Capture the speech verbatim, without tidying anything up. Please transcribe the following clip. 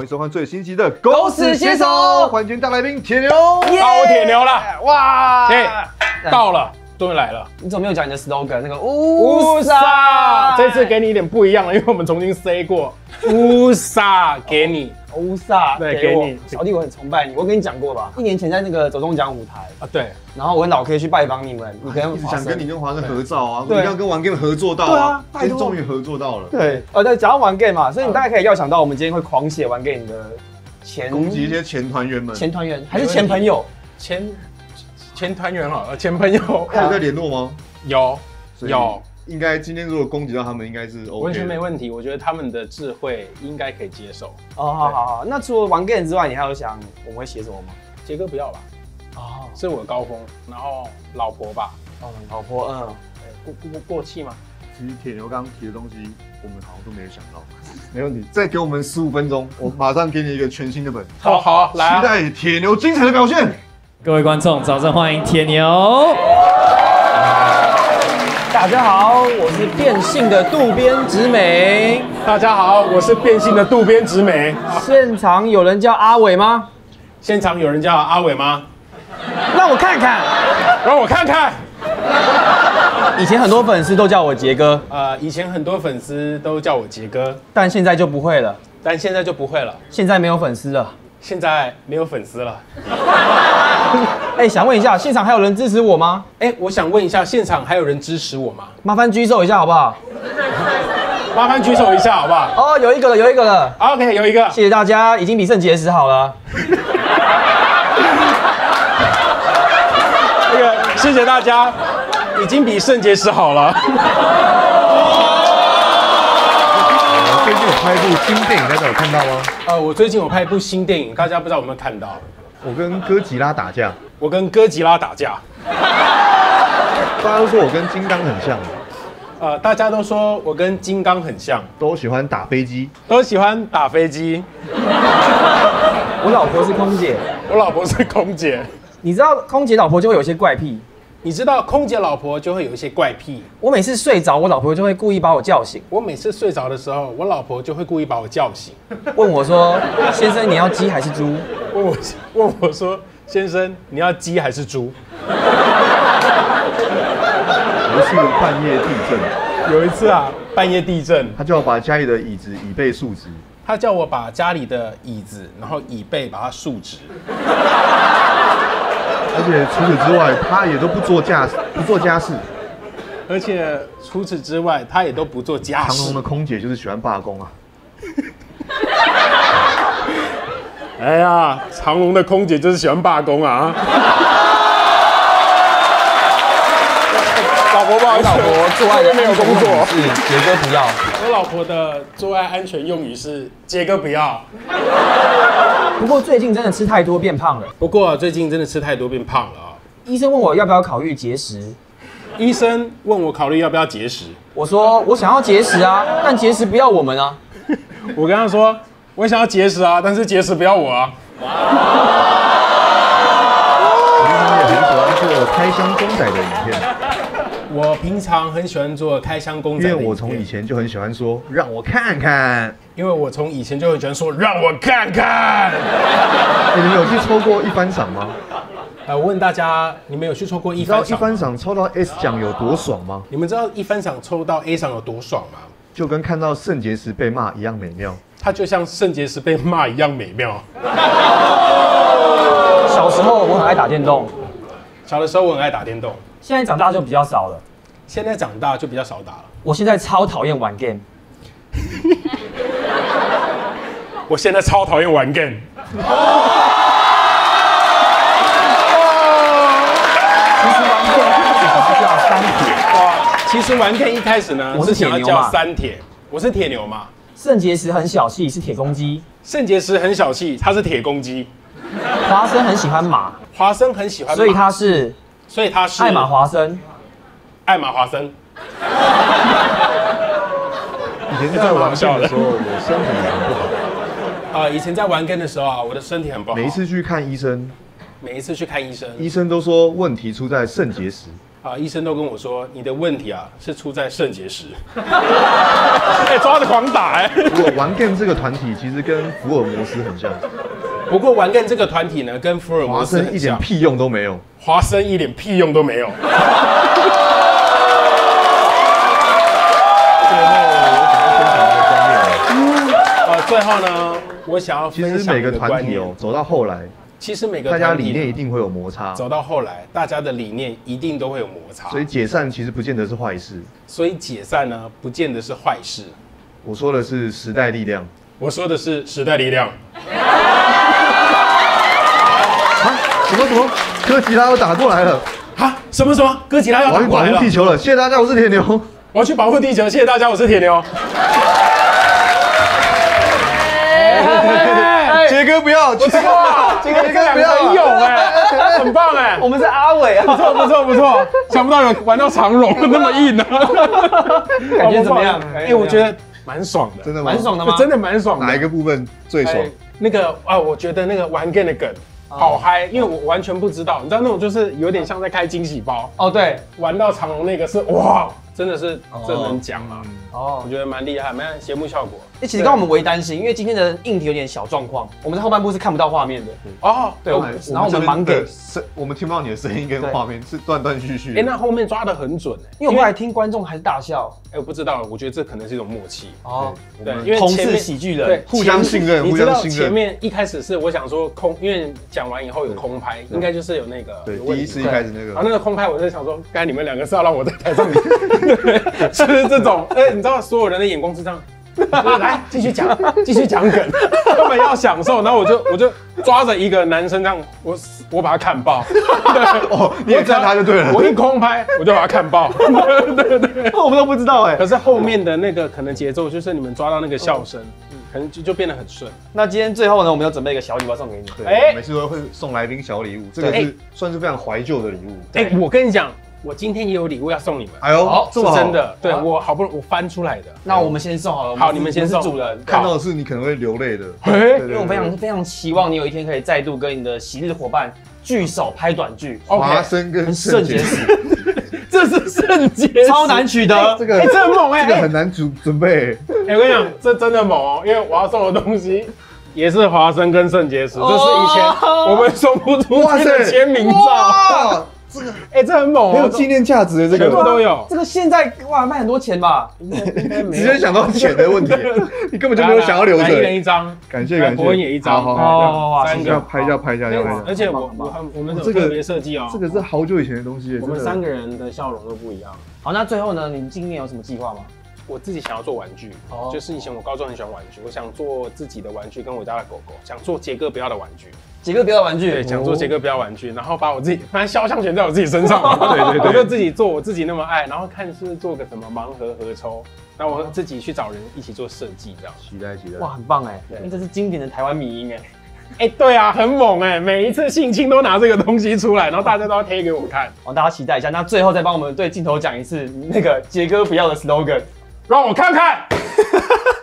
迎收看最新集的《狗屎写手》，欢迎今天大来宾铁牛， 到我铁牛了， 哇！ 哎，到了，终于来了。 你怎么没有讲你的 slogan？ 那个乌萨，这次给你一点不一样了，因为我们重新 say 过，乌萨给你。 乌萨， 对，给你小弟，我很崇拜你。我跟你讲过吧，一年前在那个走中奖舞台啊，对， 然后我跟老 K 去拜访你们，你跟一直想跟你跟华生合照啊， 对， 你要跟玩 game 合作到啊，今天终于合作到了。 对，呃，对，讲到玩 game 嘛，所以你大概可以料想到我们今天会狂写玩 game 的前攻击一些前团员们， 前团员还是前朋友， 前前团员好了，前朋友还有在联络吗？ 有有。 应该今天如果攻击到他们，应该是 OK， 完全没问题。我觉得他们的智慧应该可以接受。 哦，好好好。那除了玩 game 之外，你还有想我们会写什么吗？ 杰哥不要吧。哦，是我的高峰。然后老婆吧。 哦，老婆，嗯， 过过过气吗？ 其实铁牛刚刚提的东西，我们好像都没有想到。没问题，再给我们十五分钟，我马上给你一个全新的本。 好好，来、啊， 期待铁牛精彩的表现。 各位观众，掌声欢迎铁牛。 大家好，我是变性的渡边直美。 大家好，我是变性的渡边直美。 现场有人叫阿伟吗？ 现场有人叫阿伟吗？ 让我看看， 让我看看。 以前很多粉丝都叫我杰哥， 呃，以前很多粉丝都叫我杰哥， 但现在就不会了。 但现在就不会了。 现在没有粉丝了。 现在没有粉丝了。 哎，想问一下，现场还有人支持我吗？ 哎，我想问一下，现场还有人支持我吗？ 麻烦举手一下好不好？ 麻烦举手一下好不好？ 哦，有一个了，有一个了。 OK， 有一个。 谢谢大家，已经比肾结石好了。 那个，谢谢大家，已经比肾结石好了。 我最近有拍一部新电影，大家有看到吗？ 呃，我最近有拍一部新电影，大家不知道有没有看到？ 我跟哥吉拉打架， 我跟哥吉拉打架， 大家都说我跟金刚很像， 呃，大家都说我跟金刚很像， 都喜欢打飞机， 都喜欢打飞机。 我老婆是空姐， 我老婆是空姐， 你知道空姐老婆就会有些怪癖， 你知道空姐老婆就会有一些怪癖。 我每次睡着，我老婆就会故意把我叫醒。 我每次睡着的时候，我老婆就会故意把我叫醒， 问我说：“先生，你要鸡还是猪？” 问我问我说：“先生，你要鸡还是猪？” 有一次半夜地震， 有一次啊，半夜地震， 他就要把家里的椅子椅背竖直， 他叫我把家里的椅子，然后椅背把它竖直。 而且除此之外，他也都不做家不做家事。 而且除此之外，他也都不做家事。 长荣的空姐就是喜欢罢工啊。 哎呀，长荣的空姐就是喜欢罢工啊！老婆不好意思， 老婆做爱的没有工作， 是杰哥不要。 我老婆的做爱安全用语是杰哥不要。 不过最近真的吃太多变胖了。 不过最近真的吃太多变胖了啊！ 医生问我要不要考虑节食， 医生问我考虑要不要节食， 我说我想要节食啊，但节食不要我们啊。 我跟他说我想要节食啊，但是节食不要我啊。 我平常也很喜欢做开箱公仔的影片， 我平常很喜欢做开箱公仔的影片， 因为我从以前就很喜欢说让我看看。 因为我从以前就很喜欢说让我看看。 你们有去抽过一番赏吗？ 呃，我问大家，你们有去抽过一你知道番赏？ 一番赏抽到 S 奖有多爽吗？ 你们知道一番赏抽到 A 赏有多爽吗？ 就跟看到肾结石被骂一样美妙。 它就像肾结石被骂一样美妙。 小时候我很爱打电动， 小的时候我很爱打电动， 现在长大就比较少了。 现在长大就比较少打了。 我现在超讨厌玩 game。 我现在超讨厌玩 game。其实玩 game 一开始呢， 我是想要叫三铁，我是铁牛嘛。 肾结石很小气，是铁公鸡。 肾结石很小气，他是铁公鸡。 华生很喜欢马， 华生很喜欢马， 所以他是， 所以他是艾玛华生。 艾玛华生。 以前在玩 game 的时候，我身体很不好。 呃，以前在玩 game 的时候啊，我的身体很不好。 每一次去看医生， 每一次去看医生， 医生都说问题出在肾结石。 啊，医生都跟我说你的问题啊是出在肾结石，哎、抓着狂打哎、欸。 不过玩 game 这个团体其实跟福尔摩斯很像， 不过玩 game 这个团体呢，跟福尔摩华生斯很像， 一点屁用都没有。 华生一点屁用都没有。最后呢，我想要其分享实每个一观念团体哦，走到后来， 其实每个大家团体理念一定会有摩擦， 走到后来，大家的理念一定都会有摩擦， 所以解散其实不见得是坏事。 所以解散呢，不见得是坏事。 我说的是时代力量。 我说的是时代力量。 啊？什么什么？哥吉拉又打过来了！ 啊？什么什么？哥吉拉要我要去保打过来了！ 护地球了！谢谢大家，我是铁牛。 我要去保护地球，谢谢大家，我是铁牛。 杰哥不要，杰哥，杰哥这两个很勇哎，很棒哎， 我们是阿伟啊， 不错不错不错，想不到有玩到长荣那么硬啊， 感觉怎么样？ 哎，我觉得蛮爽的， 真的吗？ 蛮爽的吗？ 真的蛮爽的。 哪一个部分最爽？ 那个啊，我觉得那个玩 game 的梗好嗨，因为我完全不知道，你知道那种就是有点像在开惊喜包哦，对， 玩到长荣那个是哇，真的是这能讲吗？ 哦我，觉得蛮厉害，蛮节目效果。 哎，其实刚刚我们唯一担心，因为今天的硬体有点小状况，我们在后半部是看不到画面的。 哦， 对，我们然后我们盲给， 声，我们听不到你的声音跟画面是断断续续。 哎，那后面抓得很准哎， 因为我们来听观众还是大笑。 哎，我不知道，我觉得这可能是一种默契。 哦， 对， 们因为同是前面喜剧人， 对互相信任你知道互相信任前面一开始是我想说空，因为讲完以后有空拍，应该就是有那个对， 有问题第一次一开始那然后个， 那个空拍，我在想说，刚才你们两个是要让我在台上，就是这种，哎，你知道所有人的眼光是这样。就是来继续讲，继续讲梗，他们要享受，然后我就我就抓着一个男生这样，我我把他看爆，对， 哦，你也看他就对了。 我一空拍我就把他看爆，对对对， 我们都不知道哎。 可是后面的那个可能节奏就是你们抓到那个笑声，可能就就变得很顺。 那今天最后呢，我们要准备一个小礼物送给你。 对， 哎每次都会送来宾小礼物，这个对是算是非常怀旧的礼物。 哎、我跟你讲，我今天也有礼物要送你们， 哎呦，这么好， 是真的，对好我好不容易我翻出来的。 那我们先送好了。 好我们是你们先送我是主人。 看到的是你可能会流泪的。 哎对因为我非常非常期望你有一天可以再度跟你的昔日伙伴聚首拍短剧， OK 华生跟很圣洁圣洁史， 这是圣洁， 超难取得。 这个哎、这很猛哎、 这个很难准准备。 哎、我跟你讲，这真的猛哦，因为我要送的东西也是华生跟圣洁石，这是以前我们送不出去的签名照。 哇，这个哎、这很猛哦， 很有纪念价值的，这全部个都有。 这个现在哇卖很多钱吧？ 直接想到钱的问题，你根本就没有想要留来来一人着。 一张， 感谢感谢， 伯恩也一张， 好好好好， 哇三个要拍一下拍一下要拍一下。 而且我很棒我我们有这个特别设计哦， 这个是好久以前的东西， 我们真的三个人的笑容都不一样。 好，那最后呢，你今年有什么计划吗？ 我自己想要做玩具， 哦就是以前我高中很喜欢玩具，我想做自己的玩具，跟我家的狗狗，想做杰哥不要的玩具， 杰哥不要玩具， 对，想做杰哥不要玩具，然后把我自己，反正肖像权在我自己身上嘛，对对对，我就自己做我自己那么爱，然后看是不是做个什么盲盒合抽，然后我自己去找人一起做设计这样。 期待期待。 哇，很棒哎， 对因为这是经典的台湾迷音哎。 哎、对啊，很猛哎、每一次性侵都拿这个东西出来，然后大家都要贴给我看， 好，大家期待一下。那最后再帮我们对镜头讲一次那个杰哥不要的 slogan。 让我看看。